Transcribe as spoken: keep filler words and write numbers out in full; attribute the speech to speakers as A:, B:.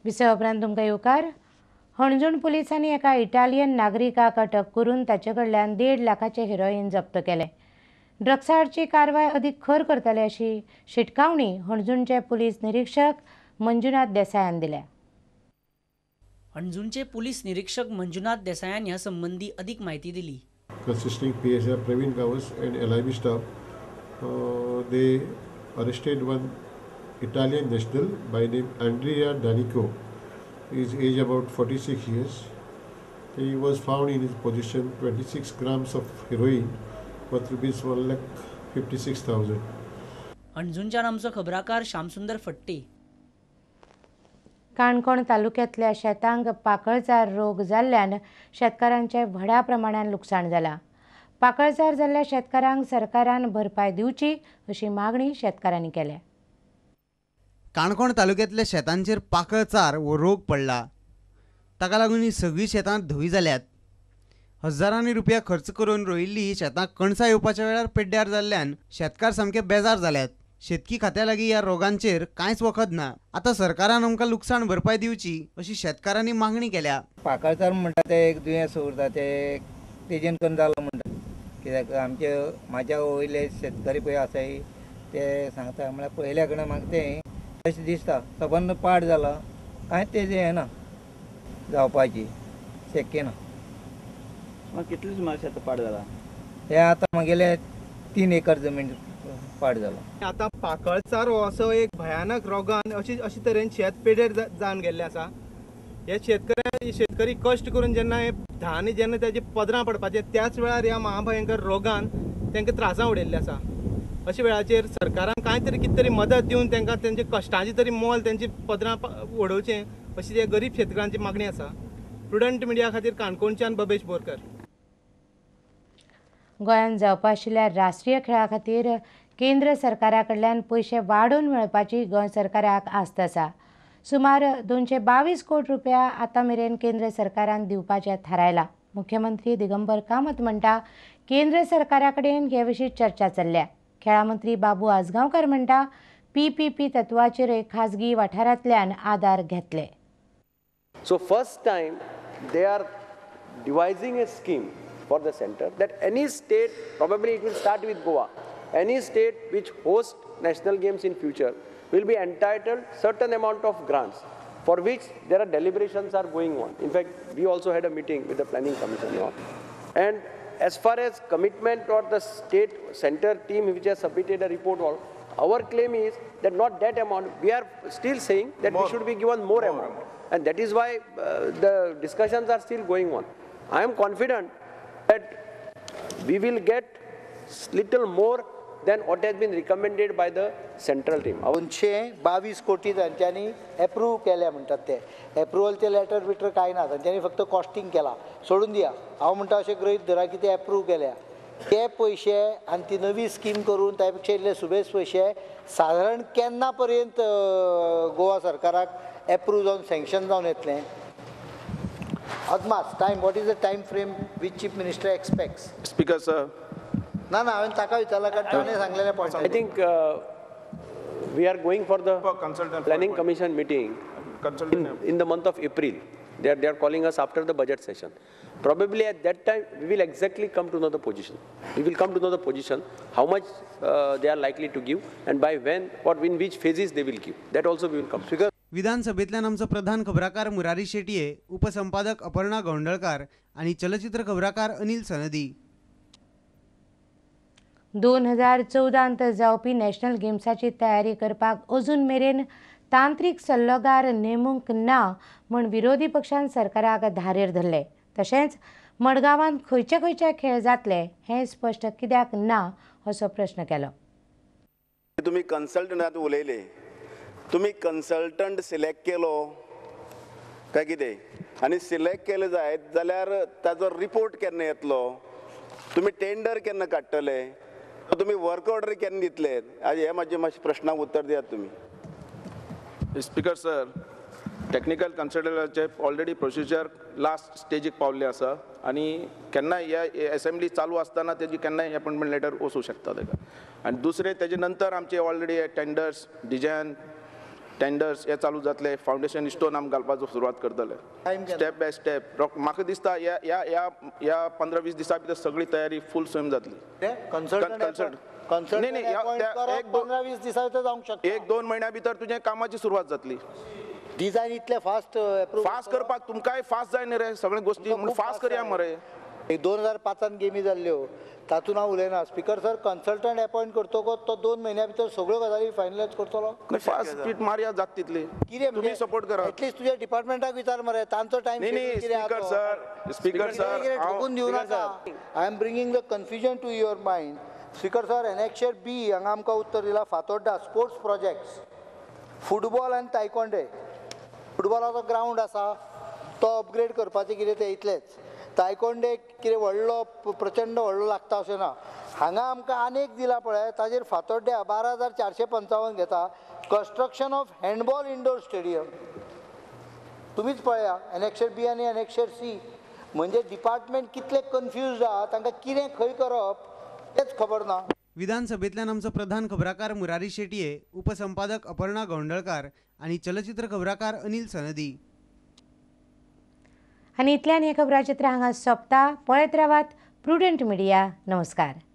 A: विसव उपरांत तुमकां येवकार. हणजूण पुलिसांनी एका इटालियन नागरिकाक अटक करून ताचे कडल्यान देड लाखाचे हेरोईन जप्त केले. ड्रग्सा आडची कारवाय अदीक खर करतले अशी शिटकावणी हणजूणचे पुलीस निरीक्षक मंजुनाथ देसायान दिल्या.
B: हणजूणचे पुलीस निरीक्षक मंजुनाथ देसायान ह्या संबंधी अधिक माहिती दिली.
C: Consisting P S I Praveen Gavas and L I B staff, uh, they arrested one Italian national by name Andrea D'Anico. His age about forty-six years. He was found in his possession twenty-six grams of heroin worth rupees one lakh fifty-six thousand.
B: हणजूणच्यान आमचो खबराकार श्यामसुंदर फट्टे.
A: काणकोण तालुक्यांतल्या शेतांक पाकळजार रोग जाल्ल्यान शेतकारांचे व्हड्या प्रमाणात लुकसाण जाला. पाकळजार जाल्ल्या शेतकारांक सरकारान भरपाय दिवची अशी मागणी शेतकारांनी केल्या.
D: काणकोण तालुक्यांतल्या शेतांचेर पाकळचार वो रोग पडला. ताका लागून ही सगळीं शेतां धवी जाल्यात. हजारांनी रुपया खर्च करून रोयिल्ली ही शेतां कणसां येवपाच्या वेळार पेड्ड्यार जाल्ल्यान शेतकार सामके बेजार जाल्यात. शेतकी खात्या लागीं ह्या रोगांचेर कांयच वखद ना. आतां सरकारान आमकां लुकसाण भरपाय दिवची अशी शेतकारांनी मागणी केल्या.
E: पाकळचार म्हणटा ते एक दुयेंस उरता ते तेजेन करून जालो म्हणटा. कित्याक आमचे म्हाज्या वयले शेतकरी पळय आसाय ते सांगता म्हळ्यार पयल्या कडेन म्हाका तें अशें दिसता सबंद पाड जाला कांयच तेजें हें ना जावपाची शक्य ना.
F: कितली सुमार शेतां पाड जाला?
E: हे आतां म्हगेले तीन एकर जमीन पाड जाला.
G: आतां पाकळचार हो असो एक भयानक रोगान अशी अशे तरेन शेत पेडेर जावन गेल्ले आसा. हे शेतकरी शेतकरी कश्ट करून जेन्ना हे धान्य जेन्ना तेजे पदरां पडपाचे त्याच वेळार ह्या महाभयंकर रोगान तांकां त्रासां उडयल्ले आसा. अशा वेळाचेर सरकारान कांय तरी कितें तरी मदत दिवन तांकां तेंचे कश्टांची तरी मोल तेंची पदरां उडोवचें अशी हे गरीब शेतकऱ्यांची मागणी आसा. प्रुडंट मिडिया खातीर काणकोणच्यान बबेश बोरकर.
A: गोंयांत जावपा आशिल्ल्या राष्ट्रीय खेळा खातीर केंद्र सरकारा कडल्यान पयशे वाडोवन मेळपाची गोंय सरकाराक आस्त आसा. सुमार दोनशे बावीस कोटी रुपया आतां मेरेन केंद्र सरकारान दिवपाचें थारायलां. मुख्यमंत्री दिगंबर कामत म्हणटा केंद्र सरकारा कडेन हे विशीं चर्चा चल्ल्या. खेळा मंत्री बाबू आजगांवकार म्हणटा पी पी पी तत्वाचेर एक खाजगी वाठारांतल्यान आदार घेतले.
H: So first time they are devising a scheme for the center that any state, probably it will start with Goa, any state which hosts national games in future will be entitled certain amount of grants for which there are deliberations are going on. In fact, we also had a meeting with the planning commission now. And as far as commitment or the state center team which has submitted a report, our claim is that not that amount, we are still saying that more. We should be given more, more amount. More. And that is why uh, the discussions are still going on. I am confident that we will get little more than what has been recommended by the central team.
E: दोनशे बावीस कोटी तांच्यांनी approve केल्या म्हणटात ते. एप्रुवलचे letter बिटर कांय ना तांच्यांनी फक्त कॉस्टिंग केला. सोडून दिया हांव म्हणटा अशें गृहीत धरा की ते एप्रूव केल्या. ते पयशे आनी ती नवी स्कीम करून त्या पेक्षा इल्ले सुबेज पयशे साधारण केन्ना पर्यंत गोवा सरकाराक एप्रूव जावन सँक्शन जावन येतलें? अदमास time what is the time frame which chief minister expects?
F: Speaker sir,
E: ना ना हांवें ताका विचारला कारण ताणें सांगलेलें point.
H: I think uh, we are going for the planning commission meeting in, in the month of April. They are, they are calling us after the budget session. Probably at that time we will exactly come to know the position. We will come to know the position, how much uh, they are likely to give and by when or in which phases they will give. That also we will come to.
D: विधानसभेतल्यान आमचो प्रधान खबराकार मुरारी शेटये, उपसंपादक अपर्णा गोंडळकार आणि चलचित्र खबराकार अनिल सनदी.
A: दोन हजार चौदांत जावपी national गेम्साची तयारी करपाक अजून मेरेन तांत्रीक सल्लोगार नेमूंक ना म्हूण विरोधी पक्षान सरकाराक धारेर धरले. तशेंच मडगांवांत खंयचे खंयचे खेळ जातले हें स्पश्ट कित्याक ना असो प्रश्न केलो.
F: तुम्ही कन्सल्टंटात उलयले, तुम्ही कन्सल्टंट सिलेक्ट केलो काय कितें आनी सिलेक्ट केले जायत जाल्यार ताजो रिपोर्ट केन्ना येतलो? तुम्ही टेंडर केन्ना काडटले? तुम्ही वर्क ऑर्डर केन्ना दितले? आज हे मातशें मातशें प्रश्नाक उत्तर दियात तुम्ही.
I: स्पीकर सर, टेक्निकल कन्सल्टंटाचे ऑलरेडी प्रोसिजर लास्ट स्टेजीक पावल्ले आसा आनी केन्नाय ह्या असेंब्ली चालू आसतना तेजी केन्नाय अपॉइंटमेंट लेटर वचूं शकता तेका. आनी दुसरें तेजे नंतर आमचे ऑलरेडी टेंडर्स डिजायन टेंडर्स हे चालू जातले, फावंडेशन स्टोन आमी घालपाचो सुरवात करतले
E: Time केन्ना?
I: Step by step. म्हाका दिसता ह्या ह्या ह्या ह्या पंदरा वीस दिसां भितर सगळी तयारी फूल स्विम जातली.
E: कन्सल्टंट
I: Consult-
E: कन्सल्टंट
I: नाही, नाही, या-
E: appoint
I: त्या-
E: करप
I: एक दो-
E: पंदरा वीस दिसा भितर जावंक शकता.
I: एक दोन महिन्या भितर तुझे कामाची सुरवात जातली.
E: डिझायन इतले फास्ट अप्रूव्ह
I: फास्ट करपाक तुमकांय फास्ट जाय न्ही रे सगळे गोष्टी,
E: तुमकां
I: म्हणून
E: खूब
I: फास्ट
E: fast
I: करया
E: जाय.
I: मरे.
E: एक दोन हजार पांचान गेमी जाल्ल्यो तातूंत हांव उलयना. स्पीकर सर कन्सल्टंट अपॉइंट करतकच तो दोन म्हयन्या भितर सगळ्यो गजाली फायनलायज करतलो.
I: फास्ट स्पीड मारया जात तितली.
E: कितें
I: तुम्ही सपोर्ट करा.
E: एटलीस्ट तुझ्या डिपार्टमेंटाक विचार मरे, तांचो टायम
I: नाही नाही स्पीकर सर स्पीकर सर
E: ठोकून दिवं नाका. I am bringing the confusion to your mind. Speaker sir annexure B हांगा आमकां उत्तर दिलां फातोड्डा स्पोर्ट्स प्रोजेक्ट्स, फुटबॉल आनी तायकोंडे. फुटबॉलाचो ग्रावंड आसा तो अपग्रेड करपाचें कितें तें इतलेंच. तायकोंडे कितें व्हडलो प्रचंड व्हडलो लागता अशें ना. हांगा आमकां आनेक दिला पळय ताजेर फातोड्ड्या बारा हजार चारशे पंचावन्न घेता. Construction of handball indoor stadium. तुमीच पळया एनेक्शर बी आनी एनेक्शर सी. म्हणजे डिपार्टमेंट कितले कन्फ्युज्ड आहा, तांकां कितें खंय करप तेच खबर ना.
D: विधानसभेतल्यान आमचो प्रधान खबराकार मुरारी शेटये, उपसंपादक अपर्णा गोंडळकार आणि चलचित्र खबराकार अनिल सनदी.
A: आनी इतल्यान हें खबराचित्र हांगा सोंपता. पळयत रावात प्रुडंट मिडिया. नमस्कार.